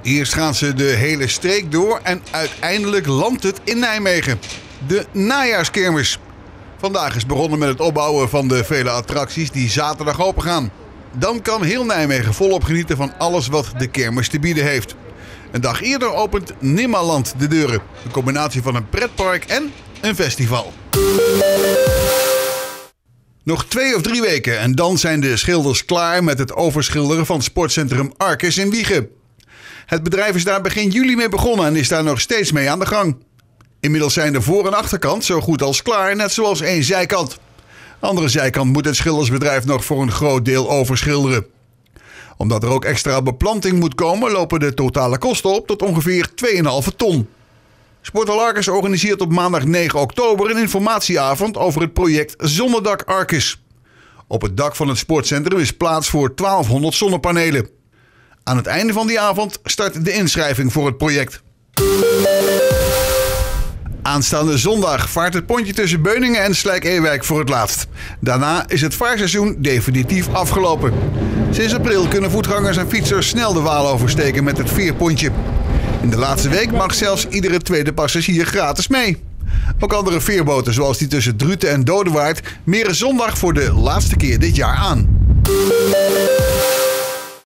Eerst gaan ze de hele streek door en uiteindelijk landt het in Nijmegen. De najaarskermis. Vandaag is begonnen met het opbouwen van de vele attracties die zaterdag open gaan. Dan kan heel Nijmegen volop genieten van alles wat de kermis te bieden heeft. Een dag eerder opent Nimmaland de deuren. Een combinatie van een pretpark en een festival. Nog 2 of 3 weken en dan zijn de schilders klaar met het overschilderen van sportcentrum Arcus in Wijchen. Het bedrijf is daar begin juli mee begonnen en is daar nog steeds mee aan de gang. Inmiddels zijn de voor- en achterkant zo goed als klaar, net zoals één zijkant. De andere zijkant moet het schildersbedrijf nog voor een groot deel overschilderen. Omdat er ook extra beplanting moet komen, lopen de totale kosten op tot ongeveer 2,5 ton. Sporthal Arcus organiseert op maandag 9 oktober een informatieavond over het project Zonnedak Arcus. Op het dak van het sportcentrum is plaats voor 1200 zonnepanelen. Aan het einde van die avond start de inschrijving voor het project. Aanstaande zondag vaart het pontje tussen Beuningen en Slijk-Ewijk voor het laatst. Daarna is het vaarseizoen definitief afgelopen. Sinds april kunnen voetgangers en fietsers snel de Waal oversteken met het veerpontje. In de laatste week mag zelfs iedere tweede passagier gratis mee. Ook andere veerboten zoals die tussen Druten en Dodewaard meren zondag voor de laatste keer dit jaar aan.